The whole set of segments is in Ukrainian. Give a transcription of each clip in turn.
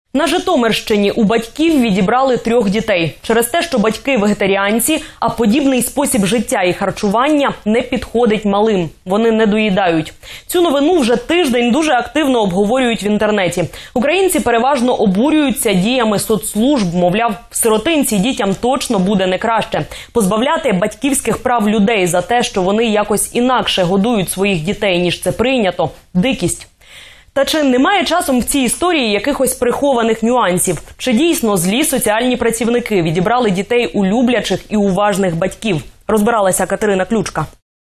На Житомирщині у батьків відібрали 3 дітей. Через те, що батьки вегетаріанці, а подібний спосіб життя і харчування не підходить малим. Вони не доїдають. Цю новину вже тиждень дуже активно обговорюють в інтернеті. Українці переважно обурюються діями соцслужб. Мовляв, в сиротинці дітям точно буде не краще. Позбавляти батьківських прав людей за те, що вони якось інакше годують своїх дітей, ніж це прийнято – дикість. Та чи немає часом в цій історії якихось прихованих нюансів? Чи дійсно злі соціальні працівники відібрали дітей у люблячих і уважних батьків? Розбиралася Катерина Ключка.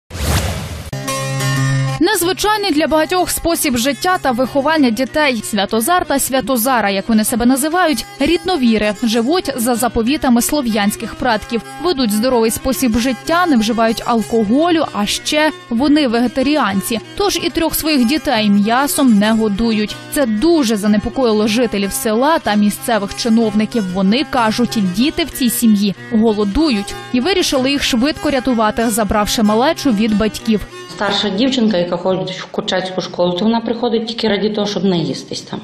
Незвичайний для багатьох спосіб життя та виховання дітей. Святозар та Святозара, як вони себе називають, рідновіри, живуть за заповітами слов'янських предків. Ведуть здоровий спосіб життя, не вживають алкоголю, а ще вони вегетаріанці. Тож і 3 своїх дітей м'ясом не годують. Це дуже занепокоїло жителів села та місцевих чиновників. Вони кажуть, діти в цій сім'ї голодують. І вирішили їх швидко рятувати, забравши малечу від батьків. Старша дівчинка, яка ходить в курчацьку школу, то вона приходить тільки раді того, щоб наїстись там.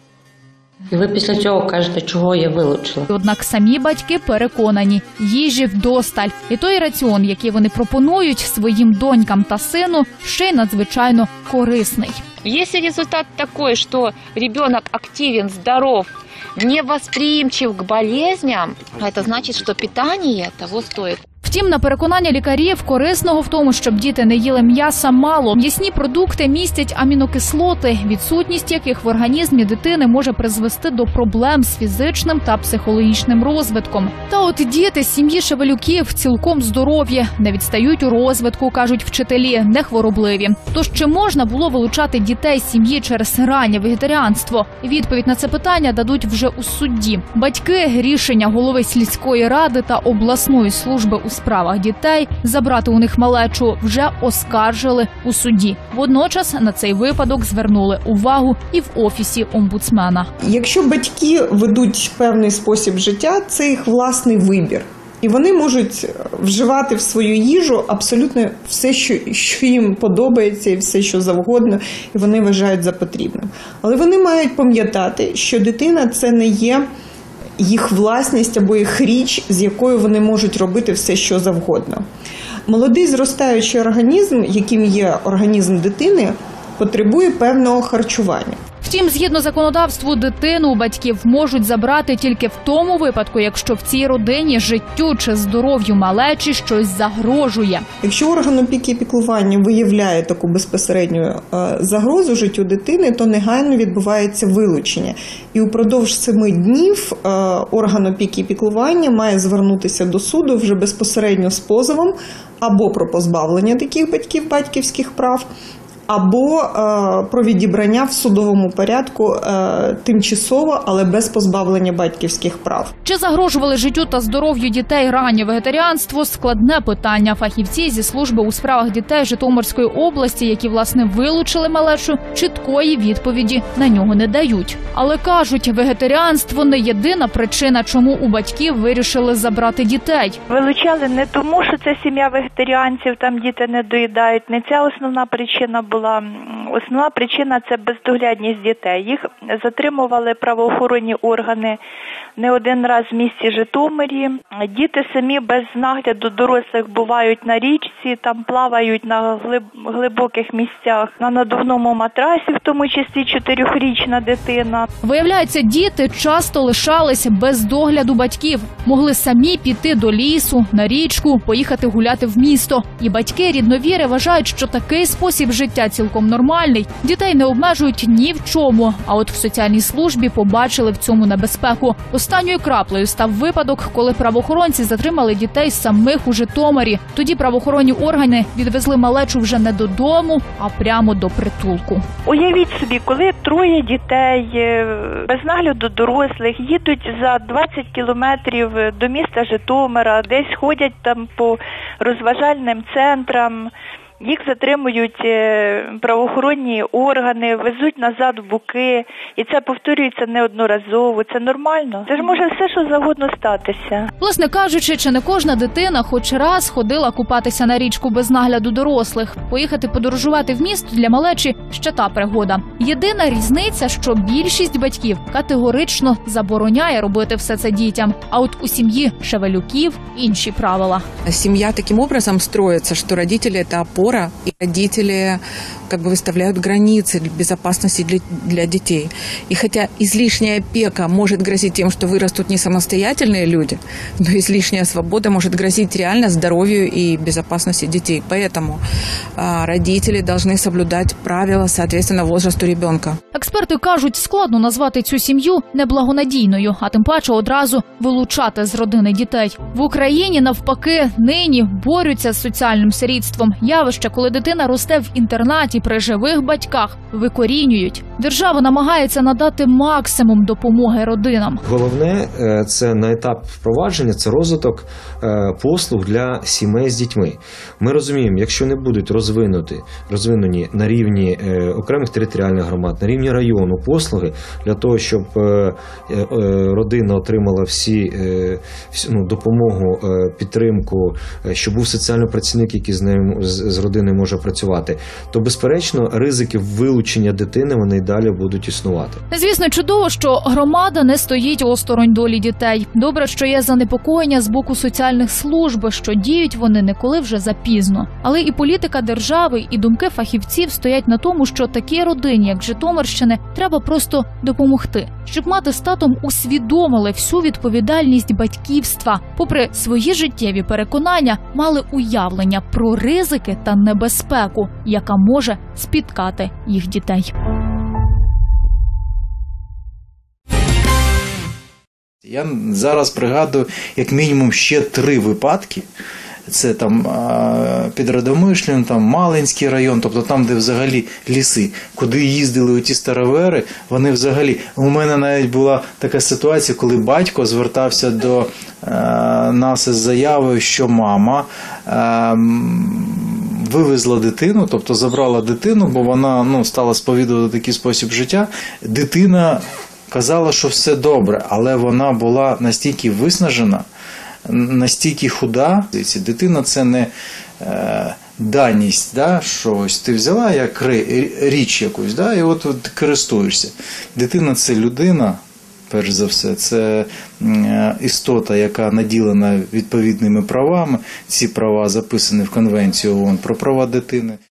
І ви після цього кажете, чого я вилучила. Однак самі батьки переконані, їжі вдосталь. І той раціон, який вони пропонують своїм донькам та сину, ще й надзвичайно корисний. Если результат такой, что ребенок активен, здоров, невосприимчив к болезням, это значит, что питание того стоит. Втім, на переконання лікарів, корисного в тому, щоб діти не їли м'яса, мало. М'ясні продукти містять амінокислоти, відсутність яких в організмі дитини може призвести до проблем з фізичним та психологічним розвитком. Та от діти з сім'ї Шевелюків цілком здорові, не відстають у розвитку, кажуть вчителі, не хворобливі. Тож чи можна було вилучати дітей з сім'ї через раннє вегетаріанство? Відповідь на це питання дадуть вже у суді. Батьки рішення голови сільської ради та обласної служби у справах дітей забрати у них малечу вже оскаржили у суді. Водночас на цей випадок звернули увагу і в Офісі омбудсмена. Якщо батьки ведуть певний спосіб життя, це їх власний вибір. І вони можуть вживати в свою їжу абсолютно все, що їм подобається, і все, що завгодно, і вони вважають за потрібним. Але вони мають пам'ятати, що дитина – це не є їх власність або їх річ, з якою вони можуть робити все, що завгодно. Молодий зростаючий організм, яким є організм дитини, потребує певного харчування. Втім, згідно законодавству, дитину у батьків можуть забрати тільки в тому випадку, якщо в цій родині життю чи здоров'ю малечі щось загрожує. Якщо орган опіки і піклування виявляє таку безпосередню загрозу життю дитини, то негайно відбувається вилучення. І упродовж 7 днів орган опіки і піклування має звернутися до суду вже безпосередньо з позовом або про позбавлення таких батьків батьківських прав, або про відібрання в судовому порядку тимчасово, але без позбавлення батьківських прав. Чи загрожували життю та здоров'ю дітей раннє вегетаріанство – складне питання. Фахівці зі служби у справах дітей Житомирської області, які, власне, вилучили малечу, чіткої відповіді на нього не дають. Але кажуть, вегетаріанство не єдина причина, чому у батьків вирішили забрати дітей. Вилучали не тому, що це сім'я вегетаріанців, там діти не доїдають. Не ця основна причина була. Основна причина – це бездоглядність дітей. Їх затримували правоохоронні органи не один раз в місті Житомирі. Діти самі без нагляду дорослих бувають на річці, там плавають на глибоких місцях, на надувному матрасі, в тому числі 4-річна дитина. Виявляється, діти часто лишались без догляду батьків. Могли самі піти до лісу, на річку, поїхати гуляти в місто. І батьки рідновіри вважають, що такий спосіб життя цілком нормальний. Дітей не обмежують ні в чому. А от в соціальній службі побачили в цьому небезпеку. Останньою краплею став випадок, коли правоохоронці затримали дітей самих у Житомирі. Тоді правоохоронні органи відвезли малечу вже не додому, а прямо до притулку. Уявіть собі, коли 3 дітей без нагляду дорослих їдуть за 20 кілометрів до міста Житомира, десь ходять там по розважальним центрам, Їх затримують правоохоронні органи, везуть назад в Буки, і це повторюється неодноразово. Це нормально. Це ж може все, що завгодно статися. Власне кажучи, чи не кожна дитина хоч раз ходила купатися на річку без нагляду дорослих. Поїхати подорожувати в місто для малечі – ще та пригода. Єдина різниця, що більшість батьків категорично забороняє робити все це дітям. А от у сім'ї Шевелюків інші правила. Семья таким образом строится, что родители – это опора, и родители как бы выставляют границы безопасности для детей. И хотя излишняя опека может грозить тем, что вырастут не самостоятельные люди, но излишняя свобода может грозить реально здоровью и безопасности детей. Поэтому родители должны соблюдать правила соответственно возрасту ребенка. Експерти кажуть, складно назвати цю сім'ю неблагонадійною, а тим паче одразу вилучати з родини дітей. В Україні, навпаки, нині борються з соціальним сирітством. Явище, коли дитина росте в інтернаті при живих батьках, викорінюють. Держава намагається надати максимум допомоги родинам. Головне – це на етап впровадження, це розвиток послуг для сімей з дітьми. Ми розуміємо, якщо не будуть розвинені на рівні окремих територіальних громад, на рівні району послуги, для того, щоб родина отримала всі допомогу, підтримку, щоб був соціальний працівник, який з родиною може працювати, то, безперечно, ризики вилучення дитини, вони й далі будуть існувати. Звісно, чудово, що громада не стоїть осторонь долі дітей. Добре, що є занепокоєння з боку соціальних служб, що діють вони не коли вже запізно. Але і політика держави, і думки фахівців стоять на тому, що такій родині, як Житомирщини, треба просто допомогти. Щоб мати з татом усвідомили всю відповідальність батьківства, попри свої життєві переконання, мали уявлення про ризики та небезпеку, яка може спіткати їх дітей. Я зараз пригадую як мінімум ще 3 випадки. Це там під Радомишлем, там Малинський район, тобто там, де взагалі ліси, куди їздили оті старовери, вони взагалі... У мене навіть була така ситуація, коли батько звертався до нас із заявою, що мама вивезла дитину, тобто забрала дитину, бо вона стала сповідувати такий спосіб життя. Дитина казала, що все добре, але вона була настільки виснажена, настільки худа. Дитина – це не даність, що ось ти взяла як річ якусь, і от користуєшся. Дитина – це людина, перш за все, це істота, яка наділена відповідними правами. Ці права записані в Конвенцію ООН про права дитини.